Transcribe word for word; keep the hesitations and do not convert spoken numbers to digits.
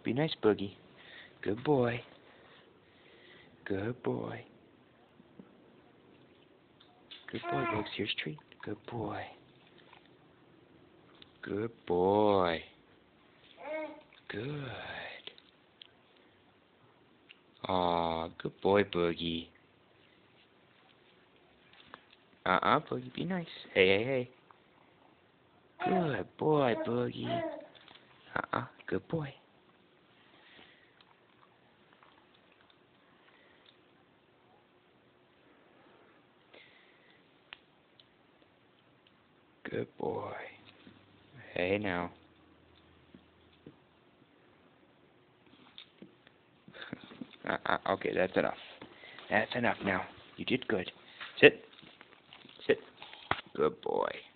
Be nice, Boogie. Good boy. Good boy. Good boy, Bugs. Here's a treat. Good boy. Good boy. Good. Aw, good boy, Boogie. Uh-uh, Boogie, be nice. Hey, hey, hey. Good boy, Boogie. Uh-uh, good boy. Good boy. Hey, now. Uh-uh, okay, that's enough. That's enough now. You did good. Sit. Sit. Good boy.